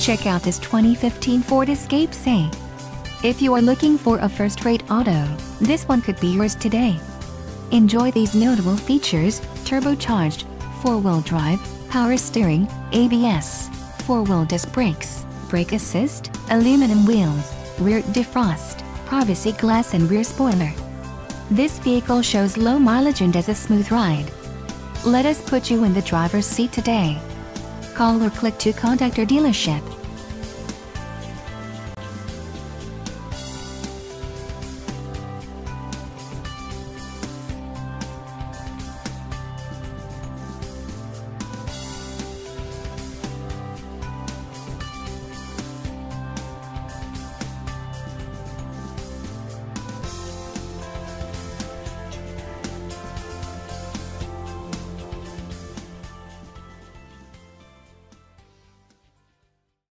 Check out this 2015 Ford Escape SE. If you are looking for a first-rate auto, this one could be yours today. Enjoy these notable features: turbocharged, 4-wheel drive, power steering, ABS, 4-wheel disc brakes, brake assist, aluminum wheels, rear defrost, privacy glass and rear spoiler. This vehicle shows low mileage and has a smooth ride. Let us put you in the driver's seat today. Call or click to contact our dealership.